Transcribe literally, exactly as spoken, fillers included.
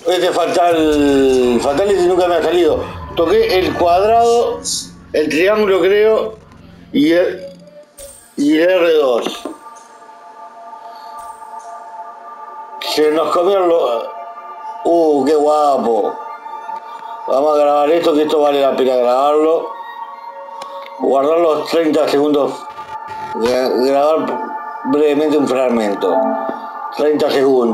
Este fatal. Fatality nunca me ha salido. Toqué el cuadrado, el triángulo creo, y el, y el erre dos. Se nos comieron los... Uh, qué guapo. Vamos a grabar esto, que esto vale la pena grabarlo. Guardar los treinta segundos. Grabar brevemente un fragmento. treinta segundos.